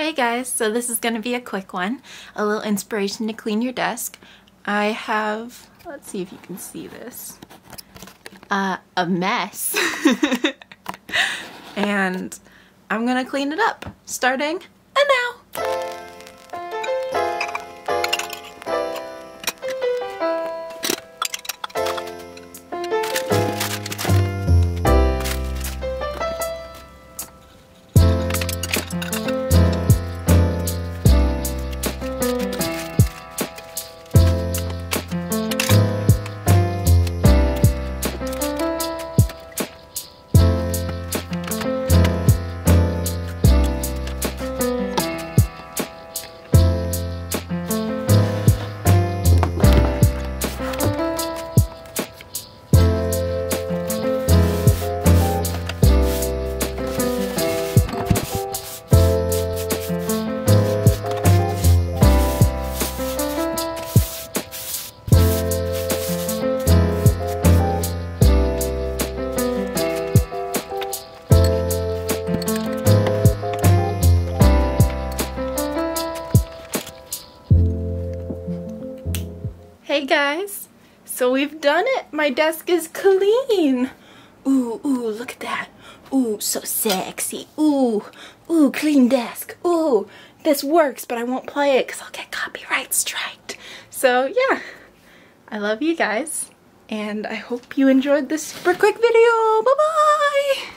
Hey guys, so this is going to be a quick one, a little inspiration to clean your desk. I have, let's see if you can see this, a mess. And I'm going to clean it up, starting now. Hey guys, so we've done it. My desk is clean. Ooh, ooh, look at that. Ooh, so sexy. Ooh, ooh, clean desk. Ooh, this works, but I won't play it because I'll get copyright striked. So yeah, I love you guys, and I hope you enjoyed this super quick video. Bye-bye.